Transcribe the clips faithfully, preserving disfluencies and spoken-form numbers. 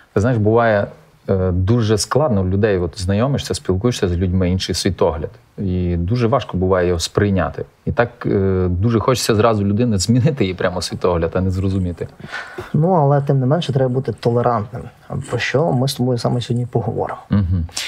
Ти знаєш, буває е, дуже складно у людей, от знайомишся, спілкуєшся з людьми, інший світогляд. І дуже важко буває його сприйняти. І так е, дуже хочеться зразу людини змінити її прямо світогляд, а не зрозуміти. Ну, але тим не менше треба бути толерантним. Про що ми з тобою саме сьогодні поговоримо. Угу.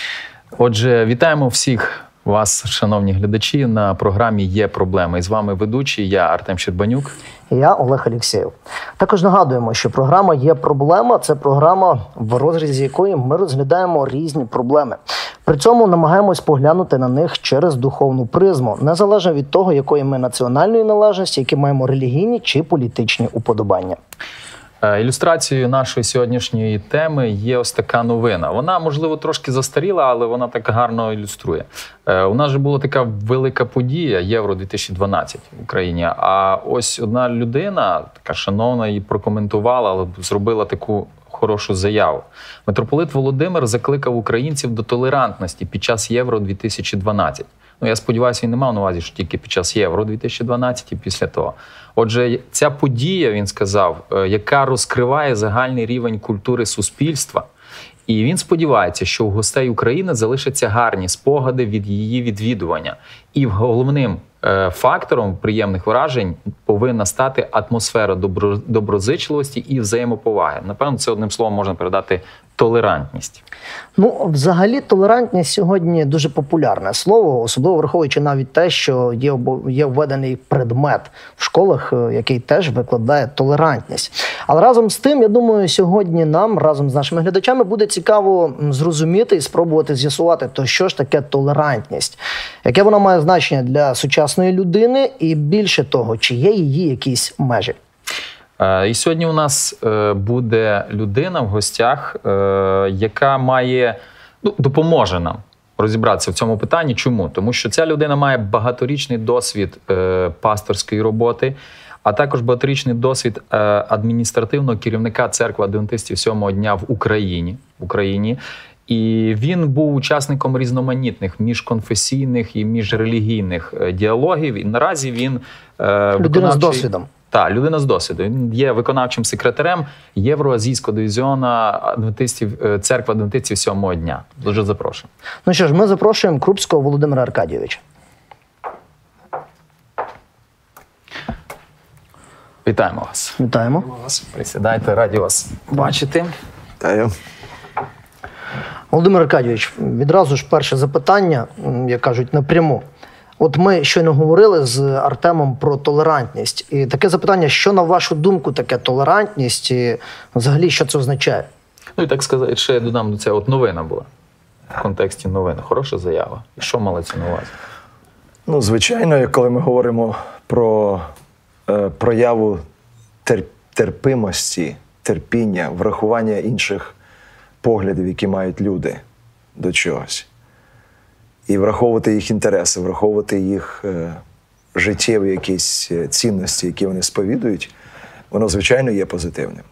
Отже, вітаємо всіх вас, шановні глядачі, на програмі «Є проблема». І з вами ведучий, я Артем Щербанюк. І я Олег Алєксєєв. Також нагадуємо, що програма «Є проблема» – це програма, в розрізі якої ми розглядаємо різні проблеми. При цьому намагаємось поглянути на них через духовну призму, незалежно від того, якої ми національної належності, які маємо релігійні чи політичні уподобання. Ілюстрацією нашої сьогоднішньої теми є ось така новина. Вона, можливо, трошки застаріла, але вона так гарно ілюструє. У нас же була така велика подія Євро дві тисячі дванадцять в Україні. А ось одна людина, така шановна, її прокоментувала, але зробила таку хорошу заяву. Митрополит Володимир закликав українців до толерантності під час Євро дві тисячі дванадцять. Ну, я сподіваюся, він не мав на увазі, що тільки під час Євро дві тисячі дванадцять і після того. Отже, ця подія, він сказав, яка розкриває загальний рівень культури суспільства. І він сподівається, що у гостей України залишаться гарні спогади від її відвідування. І головним е, фактором приємних вражень повинна стати атмосфера добро, доброзичливості і взаємоповаги. Напевно, це одним словом можна передати толерантність. Ну, взагалі, толерантність сьогодні дуже популярне слово, особливо враховуючи навіть те, що є, є введений предмет в школах, який теж викладає толерантність. Але разом з тим, я думаю, сьогодні нам, разом з нашими глядачами, буде цікаво зрозуміти і спробувати з'ясувати, то що ж таке толерантність, яке вона має значення для сучасної людини і, більше того, чи є її якісь межі. І сьогодні у нас буде людина в гостях, яка має, ну, допоможе нам розібратися в цьому питанні. Чому? Тому що ця людина має багаторічний досвід пасторської роботи, а також багаторічний досвід адміністративного керівника церкви адвентистів сьомого дня в Україні. В Україні. І він був учасником різноманітних міжконфесійних і міжрелігійних діалогів. І наразі він виконавчий... Людина з досвідом. Так, людина з досвіду. Він є виконавчим секретарем Євроазійського дивізіону адвентистів, церкви адвентистів сьомого дня. Дуже запрошую. Ну що ж, ми запрошуємо Крупського Володимира Аркадійовича. Вітаємо вас. Вітаємо. Присідайте, раді вас бачити. Вітаю. Володимир Аркадійович, відразу ж перше запитання, як кажуть, напряму. От ми щойно говорили з Артемом про толерантність. І таке запитання, що, на вашу думку, таке толерантність і взагалі, що це означає? Ну і так сказати, ще я додам до цього, от новина була. В контексті новин. Хороша заява. І що мали це на увазі? Ну, звичайно, коли ми говоримо про е, прояву тер, терпимості, терпіння, врахування інших поглядів, які мають люди до чогось. І враховувати їх інтереси, враховувати їх е, життєві якісь цінності, які вони сповідують, воно, звичайно, є позитивним.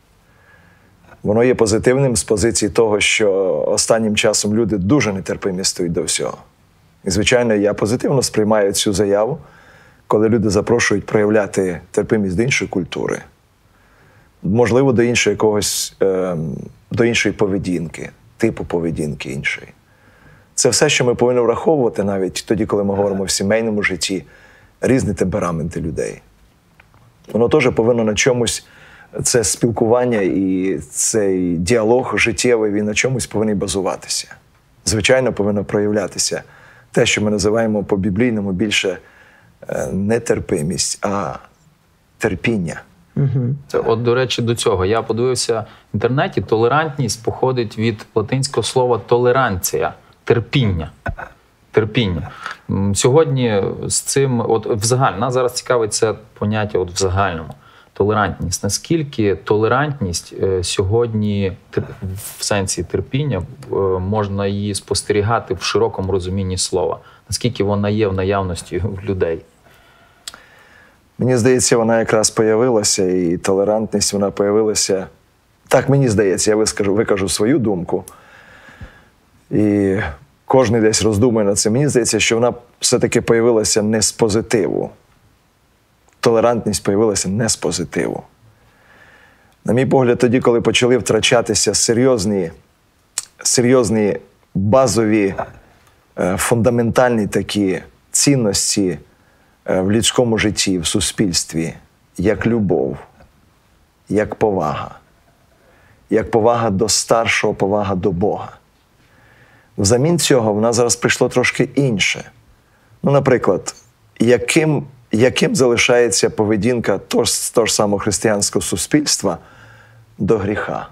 Воно є позитивним з позиції того, що останнім часом люди дуже нетерпимі стоять до всього. І, звичайно, я позитивно сприймаю цю заяву, коли люди запрошують проявляти терпимість до іншої культури, можливо, до іншої якогось, е, до іншої поведінки, типу поведінки іншої. Це все, що ми повинні враховувати навіть тоді, коли ми говоримо в сімейному житті, різні темпераменти людей. Воно теж повинно на чомусь, це спілкування і цей діалог життєвий, він на чомусь повинен базуватися. Звичайно, повинно проявлятися те, що ми називаємо по-біблійному більше не терпимість, а терпіння. Угу. Це, от, до речі, до цього. Я подивився в інтернеті, толерантність походить від латинського слова толеранція. Терпіння. Терпіння. Сьогодні з цим, от в загальному, нас зараз цікавить це поняття от в загальному. Толерантність. Наскільки толерантність е, сьогодні, в сенсі терпіння, е, можна її спостерігати в широкому розумінні слова? Наскільки вона є в наявності в людей? Мені здається, вона якраз появилася, і толерантність, вона появилася... Так, мені здається, я вискажу, викажу свою думку. І кожен десь роздумує над цим. Мені здається, що вона все-таки появилася не з позитиву. Толерантність появилася не з позитиву. На мій погляд, тоді, коли почали втрачатися серйозні, серйозні базові, е, фундаментальні такі цінності е, в людському житті, в суспільстві, як любов, як повага, як повага до старшого, повага до Бога. Взамін цього в нас зараз прийшло трошки інше. Ну, наприклад, яким, яким залишається поведінка того ж, того ж самого християнського суспільства до гріха?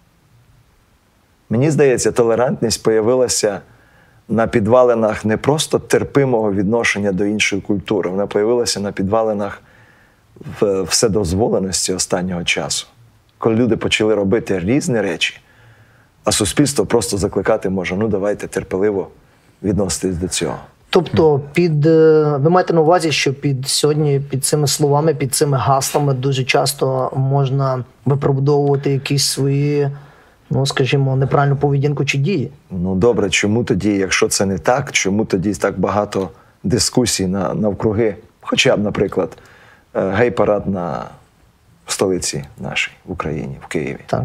Мені здається, толерантність появилася на підвалинах не просто терпимого відношення до іншої культури, вона появилася на підвалинах вседозволеності останнього часу. Коли люди почали робити різні речі, а суспільство просто закликати може, ну давайте терпеливо відноситись до цього. Тобто, під, ви маєте на увазі, що під сьогодні під цими словами, під цими гаслами дуже часто можна виправдовувати якісь свої, ну, скажімо, неправильну поведінку чи дії? Ну добре, чому тоді, якщо це не так, чому тоді так багато дискусій на, навкруги? Хоча б, наприклад, гей-парад на столиці нашій, в Україні, в Києві. Так.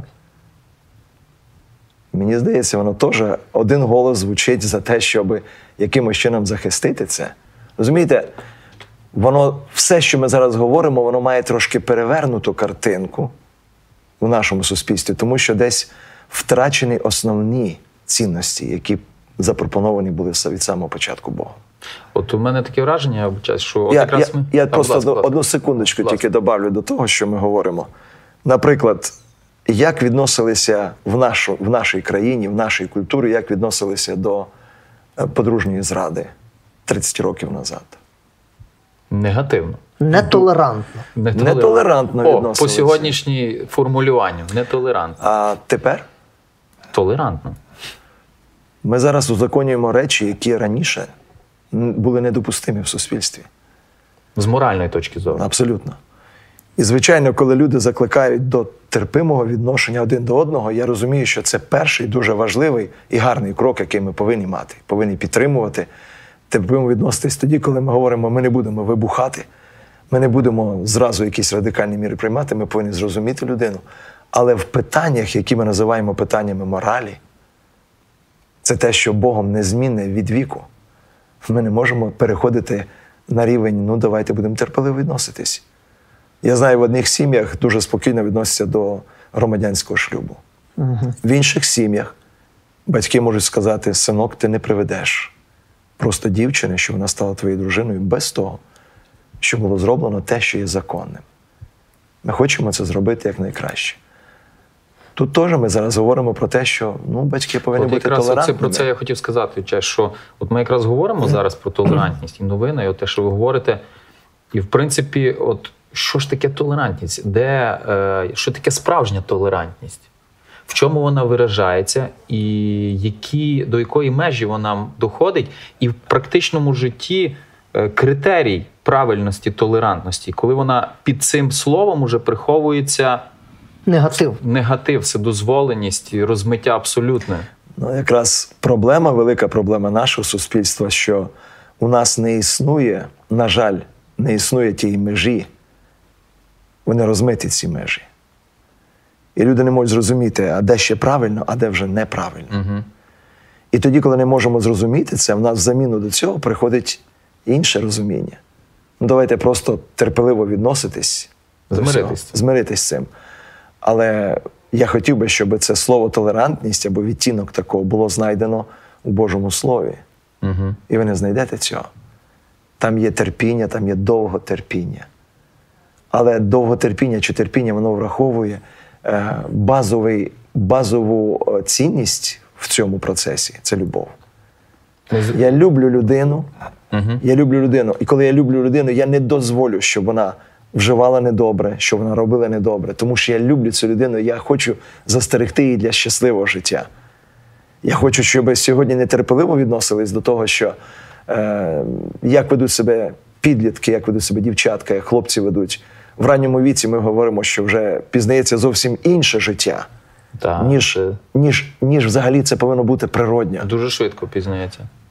Мені здається, воно теж один голос звучить за те, щоб якимось чином захистити це. Розумієте, воно, все, що ми зараз говоримо, воно має трошки перевернуту картинку в нашому суспільстві, тому що десь втрачені основні цінності, які запропоновані були від самого початку Богом. От у мене таке враження, я вибачаюсь, що от Я, якраз я, ми... я Так, просто будь ласка, будь ласка. одну секундочку Будь ласка. тільки добавлю до того, що ми говоримо. Наприклад, як відносилися в, нашу, в нашій країні, в нашій культурі, як відносилися до е, подружньої зради тридцять років назад? Негативно. Нетолерантно. Нетолерантно О, відносилися. по сьогоднішній формулюванню. Нетолерантно. А тепер Толерантно. ми зараз узаконюємо речі, які раніше м, були недопустимі в суспільстві. З моральної точки зору. Абсолютно. І, звичайно, коли люди закликають до терпимого відношення один до одного, я розумію, що це перший дуже важливий і гарний крок, який ми повинні мати, повинні підтримувати, терпимо відноситись тоді, коли ми говоримо, ми не будемо вибухати, ми не будемо зразу якісь радикальні міри приймати, ми повинні зрозуміти людину. Але в питаннях, які ми називаємо питаннями моралі, це те, що Богом незмінне від віку, ми не можемо переходити на рівень, ну давайте будемо терпеливо відноситись. Я знаю, в одних сім'ях дуже спокійно відносяться до громадянського шлюбу. Угу. В інших сім'ях батьки можуть сказати, синок, ти не приведеш просто дівчини, що вона стала твоєю дружиною, без того, що було зроблено те, що є законним. Ми хочемо це зробити якнайкраще. Тут теж ми зараз говоримо про те, що ну, батьки повинні От бути якраз толерантними. оце, про це я хотів сказати, Чай, що от ми якраз говоримо зараз про толерантність і новини, і от те, що ви говорите. І, в принципі, от що ж таке толерантність? Де, е, що таке справжня толерантність? В чому вона виражається? І які, до якої межі вона доходить? І в практичному житті е, критерій правильності толерантності, коли вона під цим словом уже приховується Негатив. негатив, вседозволеність і розмиття абсолютне. Ну, якраз проблема, велика проблема нашого суспільства, що у нас не існує, на жаль, не існує тієї межі. Вони розмиті, ці межі. І люди не можуть зрозуміти, а де ще правильно, а де вже неправильно. Угу. І тоді, коли не можемо зрозуміти це, в нас в заміну до цього приходить інше розуміння. Ну, давайте просто терпеливо відноситись до всього, Змиритись. змиритись з цим. Але я хотів би, щоб це слово толерантність або відтінок такого було знайдено у Божому Слові. Угу. І ви не знайдете цього. Там є терпіння, там є довготерпіння. Але довготерпіння чи терпіння, воно враховує е, базовий, базову е, цінність в цьому процесі – це любов. Я люблю людину, Угу. я люблю людину. І коли я люблю людину, я не дозволю, щоб вона вживала недобре, щоб вона робила недобре. Тому що я люблю цю людину, я хочу застерегти її для щасливого життя. Я хочу, щоб сьогодні нетерпеливо відносились до того, що е, як ведуть себе підлітки, як ведуть себе дівчатка, як хлопці ведуть. В ранньому віці ми говоримо, що вже пізнається зовсім інше життя, Так, ніж, це ніж, ніж взагалі це повинно бути природньо. дуже швидко пізнається.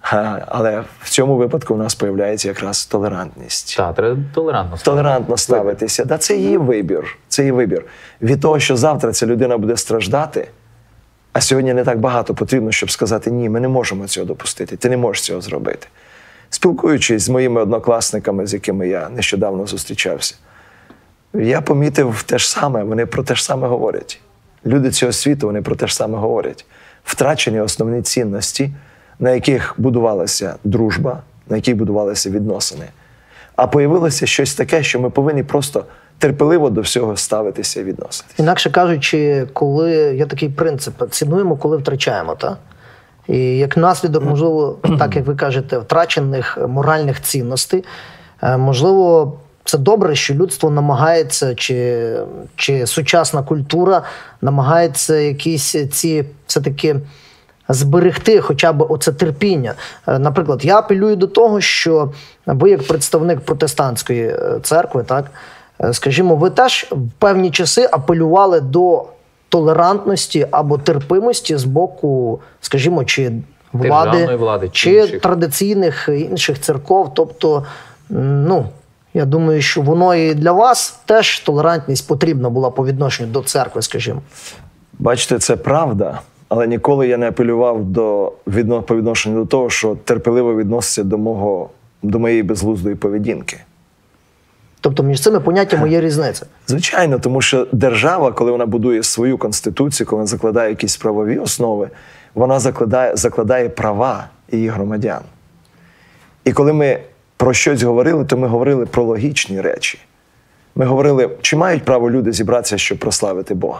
Але в цьому випадку у нас появляється якраз толерантність. Так, треба толерантно ставитися. Толерантно ставитися. Да, це її вибір. Це її вибір. Від того, що завтра ця людина буде страждати, а сьогодні не так багато потрібно, щоб сказати, ні, ми не можемо цього допустити, ти не можеш цього зробити. Спілкуючись з моїми однокласниками, з якими я нещодавно зустрічався, я помітив те ж саме, вони про те ж саме говорять. Люди цього світу, вони про те ж саме говорять. Втрачені основні цінності, на яких будувалася дружба, на яких будувалися відносини. А появилося щось таке, що ми повинні просто терпеливо до всього ставитися і відноситися. Інакше кажучи, коли є такий принцип, цінуємо, коли втрачаємо, так? І як наслідок, можливо, так як ви кажете, втрачених моральних цінностей, можливо, це добре, що людство намагається, чи, чи сучасна культура намагається якісь ці все-таки зберегти хоча б оце терпіння. Наприклад, я апелюю до того, що ви як представник протестантської церкви, так, скажімо, ви теж в певні часи апелювали до толерантності або терпимості з боку, скажімо, чи влади, влади чи, чи інших. традиційних інших церков. Тобто, ну, я думаю, що воно і для вас теж толерантність потрібна була по відношенню до церкви, скажімо. Бачите, це правда, але ніколи я не апелював до, відно, по відношенню до того, що терпеливо відноситься до, мого, до моєї безглуздої поведінки. Тобто між цими поняттями є різниця. Звичайно, тому що держава, коли вона будує свою конституцію, коли вона закладає якісь правові основи, вона закладає, закладає права її громадян. І коли ми про щось говорили, то ми говорили про логічні речі. Ми говорили, чи мають право люди зібратися, щоб прославити Бога?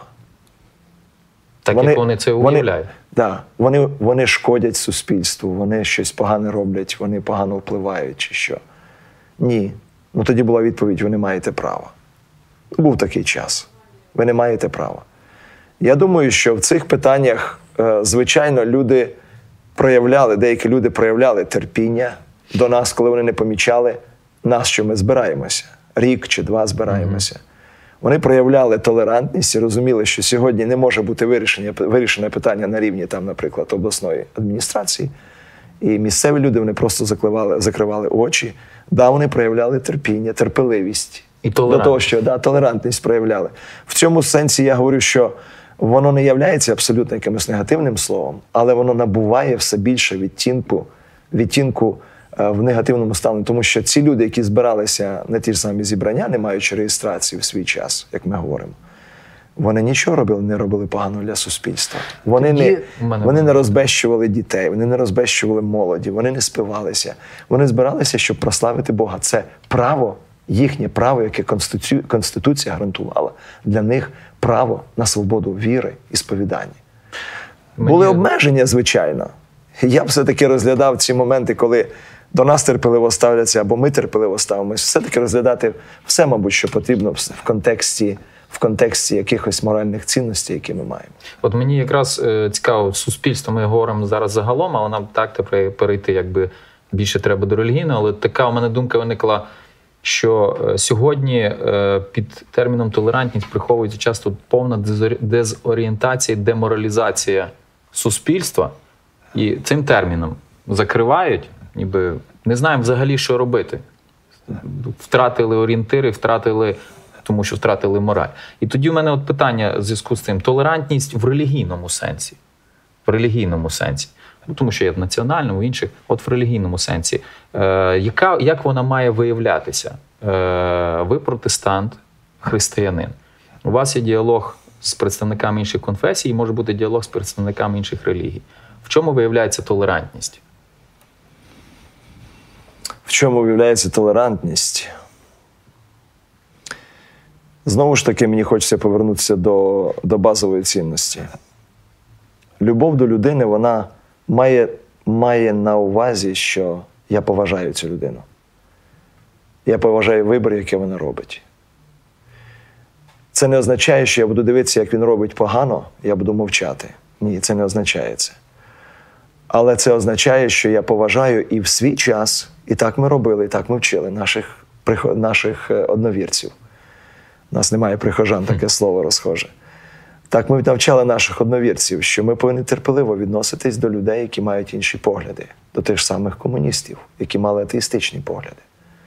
Так вони, як вони це уявляють. Вони, да, вони, вони шкодять суспільству, вони щось погане роблять, вони погано впливають чи що. Ні. Ну тоді була відповідь, ви не маєте права. Був такий час. Ви не маєте права. Я думаю, що в цих питаннях, звичайно, люди проявляли, деякі люди проявляли терпіння до нас, коли вони не помічали нас, що ми збираємося. Рік чи два збираємося. Mm-hmm. Вони проявляли толерантність і розуміли, що сьогодні не може бути вирішення, вирішене питання на рівні, там, наприклад, обласної адміністрації. І місцеві люди, вони просто закривали, закривали очі. Да, вони проявляли терпіння, терпеливість. І до того, що да, толерантність проявляли. В цьому сенсі я говорю, що воно не являється абсолютно якимось негативним словом, але воно набуває все більше відтінку, відтінку е, в негативному стані. Тому що ці люди, які збиралися на ті ж самі зібрання, не маючи реєстрації в свій час, як ми говоримо, вони нічого робили, не робили поганого для суспільства. Вони не, вони не розбещували дітей, вони не розбещували молоді, вони не спивалися. Вони збиралися, щоб прославити Бога. Це право, їхнє право, яке Конституція, Конституція гарантувала. Для них право на свободу віри і сповідання. Мені... Були обмеження, звичайно. Я б все-таки розглядав ці моменти, коли до нас терпеливо ставляться, або ми терпеливо ставимося. Все-таки розглядати все, мабуть, що потрібно в контексті в контексті якихось моральних цінностей, які ми маємо. От мені якраз е, цікаво, суспільство, ми говоримо зараз загалом, але нам так перейти, якби більше треба до релігійного, але така у мене думка виникла, що е, сьогодні е, під терміном толерантність приховується часто повна дезорієнтація, деморалізація суспільства, і цим терміном закривають, ніби не знаємо взагалі, що робити. Втратили орієнтири, втратили тому що втратили мораль. І тоді в мене от питання в зв'язку з цим. Толерантність в релігійному сенсі. В релігійному сенсі. Ну, тому що є в національному, в інших. От в релігійному сенсі. Е, яка, як вона має виявлятися? Е, ви протестант, християнин. У вас є діалог з представниками інших конфесій, і може бути діалог з представниками інших релігій. В чому виявляється толерантність? В чому виявляється толерантність? Знову ж таки, мені хочеться повернутися до, до базової цінності. Любов до людини, вона має, має на увазі, що я поважаю цю людину. Я поважаю вибір, який вона робить. Це не означає, що я буду дивитися, як він робить погано, я буду мовчати. Ні, це не означає це. Але це означає, що я поважаю і в свій час, і так ми робили, і так ми вчили наших, наших одновірців. У нас немає прихожан, таке слово розхоже. Так ми навчали наших одновірців, що ми повинні терпеливо відноситись до людей, які мають інші погляди. до тих ж самих комуністів, які мали атеїстичні погляди.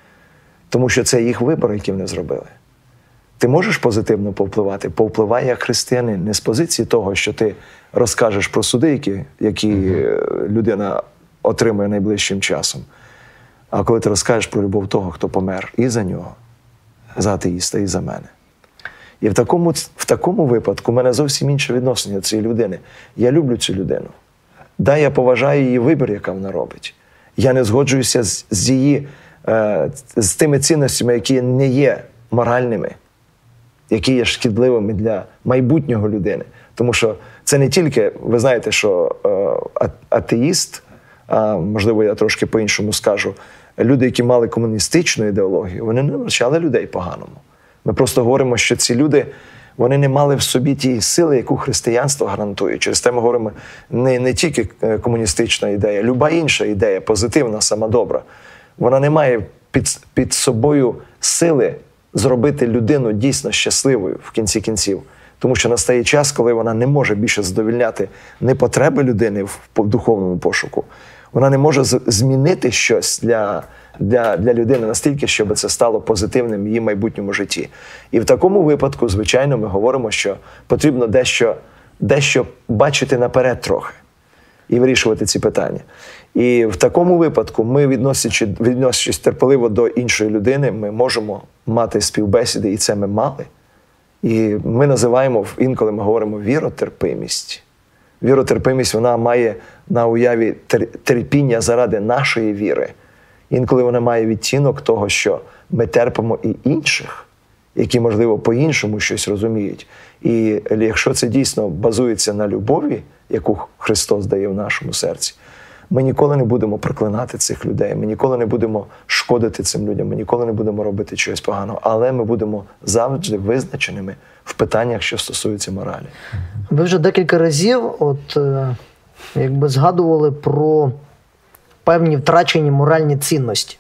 Тому що це їх вибір, який вони зробили. Ти можеш позитивно повпливати? Повпливай як християнин. Не з позиції того, що ти розкажеш про суди, які, які mm-hmm. людина отримує найближчим часом. А коли ти розкажеш про любов того, хто помер і за нього, за атеїста, і за мене. І в такому, в такому випадку в мене зовсім інше відношення до цієї людини. Я люблю цю людину. Да, я поважаю її вибір, яка вона робить. Я не згоджуюся з, з її, е, з тими цінностями, які не є моральними, які є шкідливими для майбутнього людини. Тому що це не тільки, ви знаєте, що е, атеїст, а можливо я трошки по-іншому скажу, люди, які мали комуністичну ідеологію, вони не навчали людей поганому. Ми просто говоримо, що ці люди, вони не мали в собі тієї сили, яку християнство гарантує. Через те ми говоримо не, не тільки комуністична ідея, люба інша ідея, позитивна, сама добра. Вона не має під, під собою сили зробити людину дійсно щасливою в кінці кінців. Тому що настає час, коли вона не може більше задовольняти не потреби людини в духовному пошуку. Вона не може змінити щось для, для, для людини настільки, щоб це стало позитивним в її майбутньому житті. І в такому випадку, звичайно, ми говоримо, що потрібно дещо, дещо бачити наперед трохи і вирішувати ці питання. І в такому випадку ми, відносячи, відносячись терпеливо до іншої людини, ми можемо мати співбесіди, і це ми мали. І ми називаємо, інколи ми говоримо, віротерпимість. Віротерпимість, вона має на уяві терпіння заради нашої віри. Інколи вона має відтінок того, що ми терпимо і інших, які, можливо, по-іншому щось розуміють. І якщо це дійсно базується на любові, яку Христос дає в нашому серці, ми ніколи не будемо проклинати цих людей, ми ніколи не будемо шкодити цим людям, ми ніколи не будемо робити чогось поганого, але ми будемо завжди визначеними в питаннях, що стосуються моралі. Ви вже декілька разів от, якби згадували про певні втрачені моральні цінності,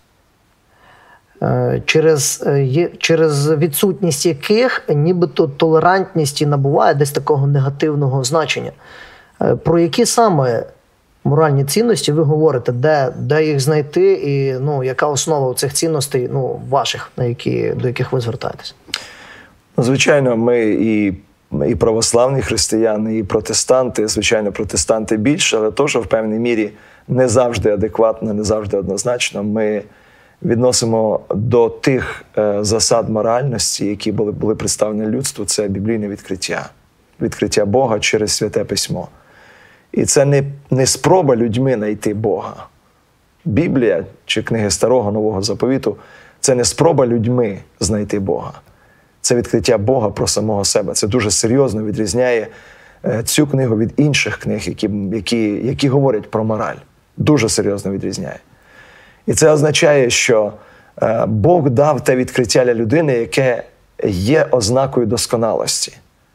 через, через відсутність яких нібито толерантність і набуває десь такого негативного значення. Про які саме моральні цінності ви говорите, де, де їх знайти і ну, яка основа цих цінностей ну, ваших, на які, до яких ви звертаєтесь? Звичайно, ми і, і православні християни, і протестанти, звичайно, протестанти більше, але теж в певній мірі не завжди адекватно, не завжди однозначно. Ми відносимо до тих е, засад моральності, які були, були представлені людству, це біблійне відкриття. Відкриття Бога через Святе Письмо. І це не, не спроба людьми знайти Бога. Біблія чи книги Старого, Нового Заповіту – це не спроба людьми знайти Бога. Це відкриття Бога про самого себе. Це дуже серйозно відрізняє цю книгу від інших книг, які, які, які говорять про мораль. Дуже серйозно відрізняє. І це означає, що Бог дав те відкриття для людини, яке є ознакою досконалості.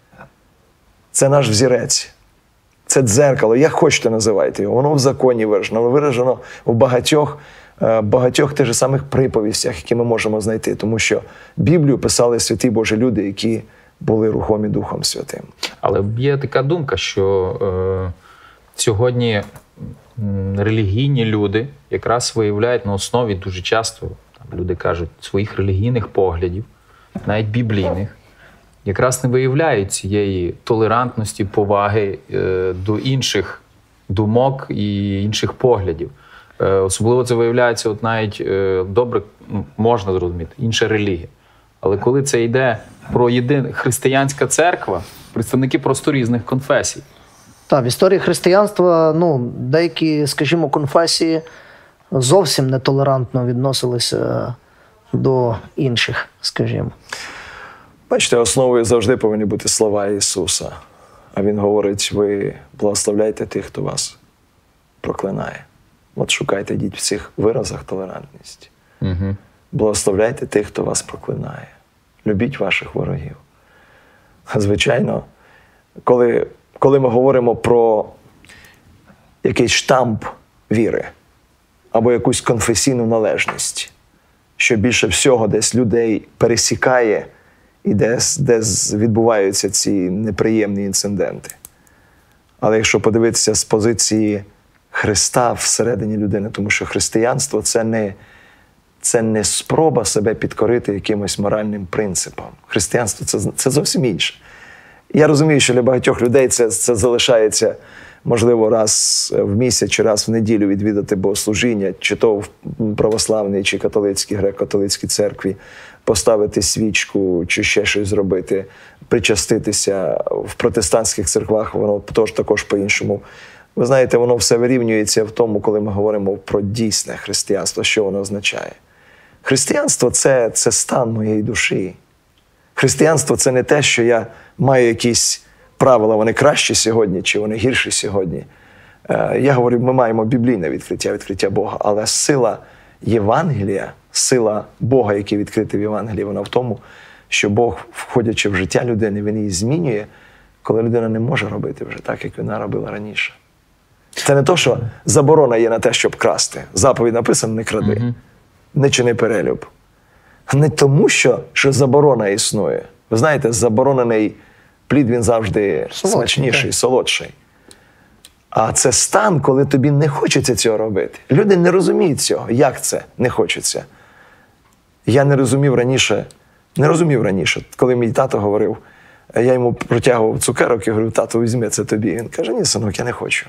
Це наш взірець. Це дзеркало, як хочете називайте його. Воно в законі виражено, воно виражено в багатьох, багатьох тих же самих приповістях, які ми можемо знайти. Тому що Біблію писали святі Божі люди, які були рухомі Духом Святим. Але є така думка, що е, сьогодні релігійні люди якраз виявляють на основі дуже часто, там, люди кажуть, своїх релігійних поглядів, навіть біблійних, якраз не виявляють цієї толерантності, поваги е, до інших думок і інших поглядів. Е, особливо це виявляється от навіть е, добре, можна зрозуміти, інша релігія. Але коли це йде про єдину християнська церква, представники просто різних конфесій. Так, в історії християнства ну, деякі, скажімо, конфесії зовсім нетолерантно відносилися до інших, скажімо. Бачите, основою завжди повинні бути слова Ісуса. А Він говорить, ви благословляйте тих, хто вас проклинає. От шукайте, йдіть в цих виразах толерантність. Угу. Благословляйте тих, хто вас проклинає. Любіть ваших ворогів. Звичайно, коли, коли ми говоримо про якийсь штамп віри або якусь конфесійну належність, що більше всього десь людей пересікає і десь, десь відбуваються ці неприємні інциденти. Але якщо подивитися з позиції Христа всередині людини, тому що християнство – це не, це не спроба себе підкорити якимось моральним принципам. Християнство – це, це зовсім інше. Я розумію, що для багатьох людей це, це залишається, можливо, раз в місяць чи раз в неділю відвідати богослужіння, чи то в православній, чи католицькій, греко-католицькій церкві, поставити свічку, чи ще щось зробити, причаститися. В протестантських церквах воно тож, також по-іншому. Ви знаєте, воно все вирівнюється в тому, коли ми говоримо про дійсне християнство, що воно означає. Християнство – це, це стан моєї душі. Християнство – це не те, що я маю якісь правила, вони кращі сьогодні, чи вони гірші сьогодні. Я говорю, ми маємо біблійне відкриття, відкриття Бога, але сила Євангелія, сила Бога, який відкритий в Євангелії, вона в тому, що Бог, входячи в життя людини, він її змінює, коли людина не може робити вже так, як вона робила раніше. Це не то, що заборона є на те, щоб красти. Заповідь написано «не кради», mm-hmm. «не чини перелюб». Не тому, що, що заборона існує. Ви знаєте, заборонений плід, він завжди солодший, смачніший, так. солодший. А це стан, коли тобі не хочеться цього робити. Люди не розуміють цього. Як це не хочеться? Я не розумів раніше, не розумів раніше, коли мій тато говорив, я йому протягував цукерок і говорив, тато, візьми, це тобі. Він каже, ні, синок, я не хочу.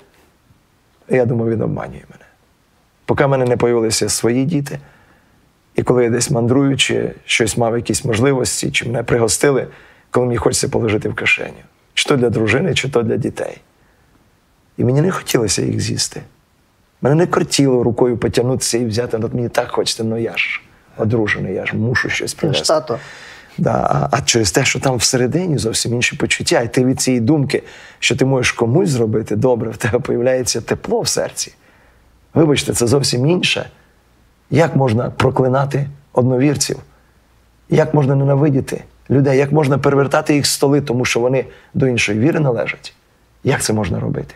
І я думав, він обманює мене. Поки в мене не появилися свої діти, і коли я десь мандрую, чи щось мав якісь можливості, чи мене пригостили, коли мені хочеться положити в кишеню. Чи то для дружини, чи то для дітей. І мені не хотілося їх з'їсти. Мене не кортіло рукою потягнутися і взяти, от мені так хочеться, ну я ж одружений, я ж мушу щось принести. Тато. Да, а, а через те, що там всередині зовсім інші почуття, і ти від цієї думки, що ти можеш комусь зробити добре, в тебе появляється тепло в серці. Вибачте, це зовсім інше. Як можна проклинати одновірців? Як можна ненавидіти людей? Як можна перевертати їх столи, тому що вони до іншої віри належать? Як це можна робити?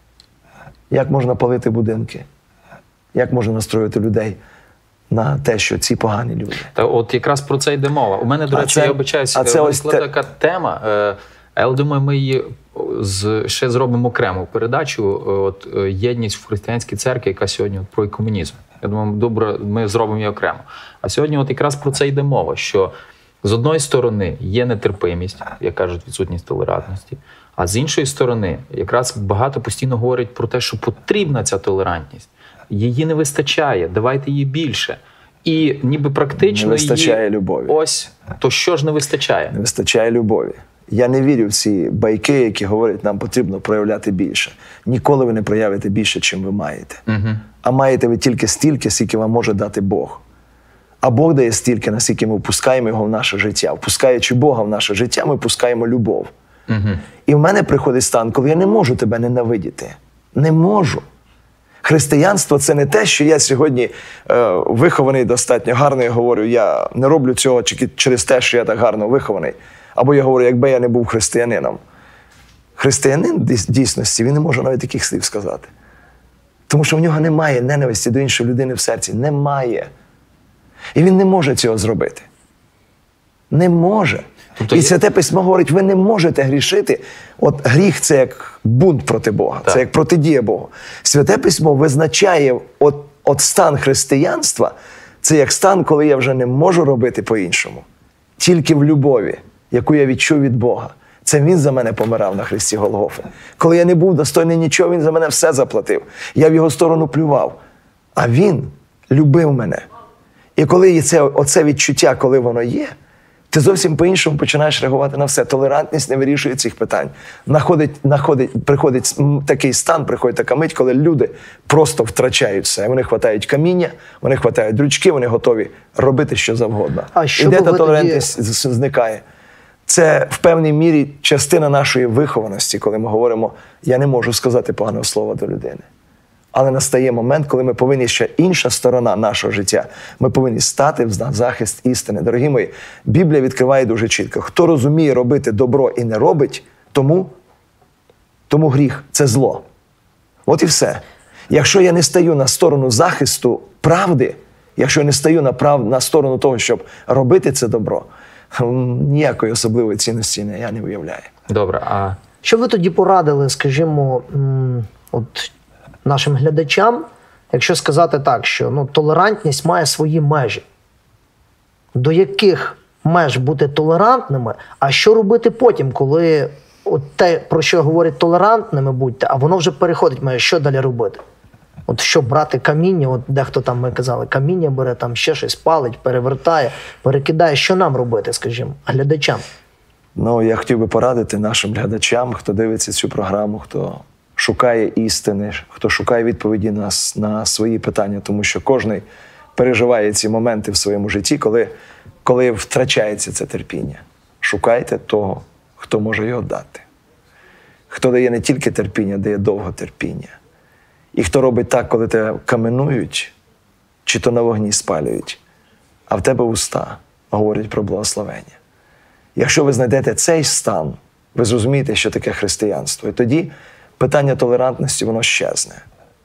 Як можна палити будинки? Як можна настроїти людей на те, що ці погані люди? Та от якраз про це йде мова. У мене, до речі, я обичаюся, виникла така тема, але думаю, ми її з, ще зробимо окрему передачу, от єдність в християнській церкві, яка сьогодні от, про комунізм. Я думаю, добре, ми зробимо її окремо. А сьогодні от якраз про це йде мова, що з одної сторони є нетерпимість, як кажуть, відсутність толерантності, а з іншої сторони якраз багато постійно говорять про те, що потрібна ця толерантність. Її не вистачає, давайте її більше. І ніби практично не вистачає її... любові. Ось, то що ж не вистачає? Не вистачає любові. Я не вірю в ці байки, які говорять, нам потрібно проявляти більше. Ніколи ви не проявите більше, чим ви маєте. Угу. А маєте ви тільки стільки, скільки вам може дати Бог. А Бог дає стільки, наскільки ми впускаємо його в наше життя. Впускаючи Бога в наше життя, ми впускаємо любов. Угу. І в мене приходить стан, коли я не можу тебе ненавидіти. Не можу. Християнство – це не те, що я сьогодні е, вихований достатньо гарно, я говорю, я не роблю цього через те, що я так гарно вихований. Або я говорю, якби я не був християнином. Християнин в дійсності, він не може навіть таких слів сказати. Тому що в нього немає ненависті до іншої людини в серці. Немає. І він не може цього зробити. Не може. Тобто... І Святе Письмо говорить, ви не можете грішити. От гріх – це як бунт проти Бога, так. Це як протидія Богу. Святе Письмо визначає от, от стан християнства, це як стан, коли я вже не можу робити по-іншому. Тільки в любові, яку я відчув від Бога. Це Він за мене помирав на хресті Голгофи. Коли я не був достойний нічого, Він за мене все заплатив. Я в Його сторону плював. А Він любив мене. І коли є це, оце відчуття, коли воно є, ти зовсім по-іншому починаєш реагувати на все. Толерантність не вирішує цих питань. Находить, находить, приходить такий стан, приходить така мить, коли люди просто втрачають все. Вони хватають каміння, вони хватають дрючки, вони готові робити що завгодно. А що і де та толерантність тоді... зникає? Це в певній мірі частина нашої вихованості, коли ми говоримо, я не можу сказати поганого слова до людини. Але настає момент, коли ми повинні, ще інша сторона нашого життя, ми повинні стати в захист істини. Дорогі мої, Біблія відкриває дуже чітко. Хто розуміє робити добро і не робить, тому, тому гріх – це зло. От і все. Якщо я не стаю на сторону захисту правди, якщо я не стаю на, прав... на сторону того, щоб робити це добро, ніякої особливої цінності я не уявляю. Добре, а... Що ви тоді порадили, скажімо, от нашим глядачам, якщо сказати так, що ну, толерантність має свої межі. До яких меж бути толерантними, а що робити потім, коли от те, про що говорять толерантними будьте, а воно вже переходить межі, що далі робити? От що брати каміння, от дехто там, ми казали, каміння бере, там ще щось палить, перевертає, перекидає. Що нам робити, скажімо, глядачам? Ну, я хотів би порадити нашим глядачам, хто дивиться цю програму, хто шукає істини, хто шукає відповіді на, на свої питання, тому що кожен переживає ці моменти в своєму житті, коли, коли втрачається це терпіння. Шукайте того, хто може його дати. Хто дає не тільки терпіння, дає довготерпіння. І хто робить так, коли тебе каменують, чи то на вогні спалюють, а в тебе уста говорять про благословення. Якщо ви знайдете цей стан, ви зрозумієте, що таке християнство. І тоді питання толерантності, воно щезне.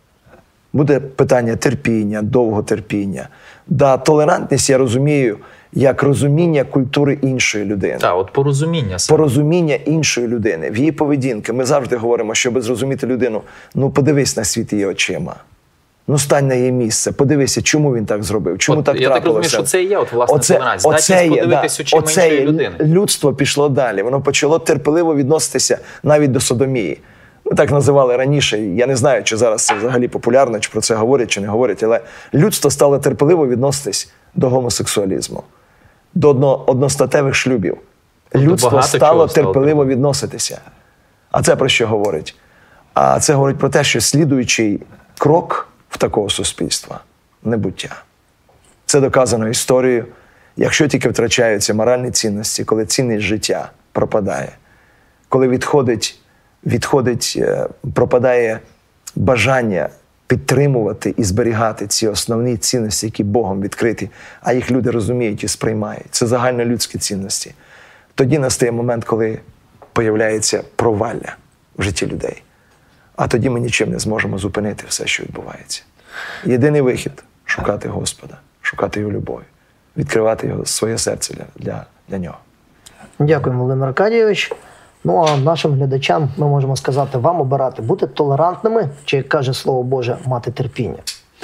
Буде питання терпіння, довготерпіння. Да, толерантність я розумію як розуміння культури іншої людини. Так, от порозуміння. Саме. Порозуміння іншої людини, в її поведінки. Ми завжди говоримо, щоб зрозуміти людину, ну подивись на світ її очима. Ну стань на її місце, подивися, чому він так зробив, чому от, так я трапилося. Я так розумію, що це і є от, власне, оце, толерантність. оце Здатність є, подивитись да, очима оце іншої є. людини. Людство пішло далі, воно почало терпеливо відноситися навіть до содомії. Ми так називали раніше, я не знаю, чи зараз це взагалі популярно, чи про це говорять, чи не говорять, але людство стало терпеливо відноситись до гомосексуалізму, до одно, одностатевих шлюбів. Людство стало терпеливо відноситися. А це про що говорить? А це говорить про те, що слідуючий крок в такого суспільства – небуття. Це доказано історією. Якщо тільки втрачаються моральні цінності, коли цінність життя пропадає, коли відходить, відходить, пропадає бажання підтримувати і зберігати ці основні цінності, які Богом відкриті, а їх люди розуміють і сприймають. Це загальнолюдські цінності. Тоді настає момент, коли появляється провалля в житті людей. А тоді ми нічим не зможемо зупинити все, що відбувається. Єдиний вихід – шукати Господа, шукати Його любові, відкривати його, своє серце для, для, для Нього. Дякуємо, Володимир Аркадійович. Ну, а нашим глядачам ми можемо сказати, вам обирати, бути толерантними, чи, як каже Слово Боже, мати терпіння.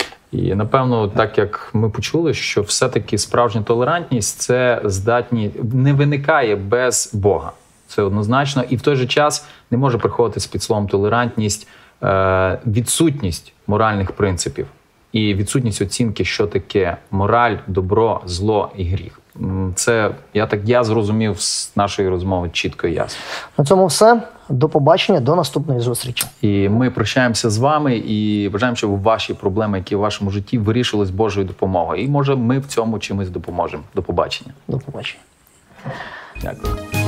І, напевно, так як ми почули, що все-таки справжня толерантність – це здатні, не виникає без Бога. Це однозначно. І в той же час не може приходити під словом толерантність е, відсутність моральних принципів і відсутність оцінки, що таке мораль, добро, зло і гріх. Це, я так я зрозумів з нашої розмови чітко і ясно. На цьому все. До побачення, до наступної зустрічі. І ми прощаємося з вами і бажаємо, щоб ваші проблеми, які в вашому житті, вирішились Божою допомогою. І, може, ми в цьому чимось допоможемо. До побачення. До побачення. Дякую.